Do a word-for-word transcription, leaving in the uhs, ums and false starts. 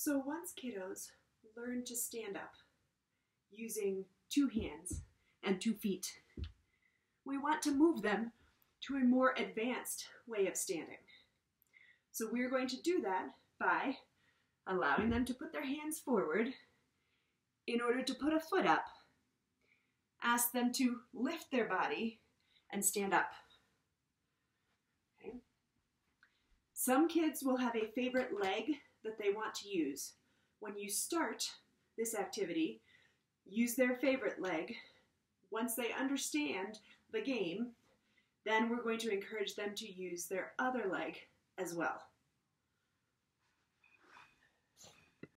So once kiddos learn to stand up using two hands and two feet, we want to move them to a more advanced way of standing. So we're going to do that by allowing them to put their hands forward in order to put a foot up. Ask them to lift their body and stand up. Okay. Some kids will have a favorite leg that they want to use. When you start this activity, use their favorite leg. Once they understand the game, then we're going to encourage them to use their other leg as well.